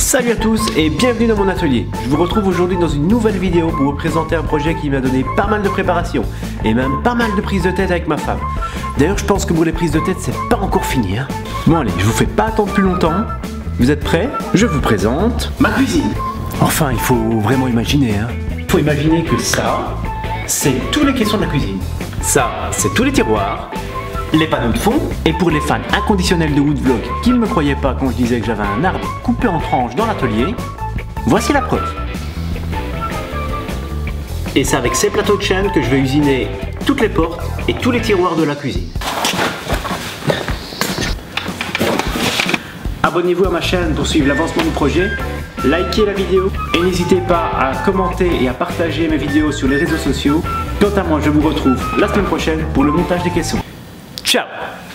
Salut à tous et bienvenue dans mon atelier. Je vous retrouve aujourd'hui dans une nouvelle vidéo pour vous présenter un projet qui m'a donné pas mal de préparation et même pas mal de prises de tête avec ma femme. D'ailleurs je pense que pour les prises de tête c'est pas encore fini hein. Bon allez, je vous fais pas attendre plus longtemps. Vous êtes prêts? Je vous présente ma cuisine. Enfin il faut vraiment imaginer hein. Il faut imaginer que ça, c'est tous les caissons de la cuisine. Ça, c'est tous les tiroirs, les panneaux de fond, et pour les fans inconditionnels de Woodvlog qui ne me croyaient pas quand je disais que j'avais un arbre coupé en tranches dans l'atelier, voici la preuve. Et c'est avec ces plateaux de chaîne que je vais usiner toutes les portes et tous les tiroirs de la cuisine. Abonnez-vous à ma chaîne pour suivre l'avancement du projet, likez la vidéo et n'hésitez pas à commenter et à partager mes vidéos sur les réseaux sociaux. Quant à moi, je vous retrouve la semaine prochaine pour le montage des caissons. Ciao!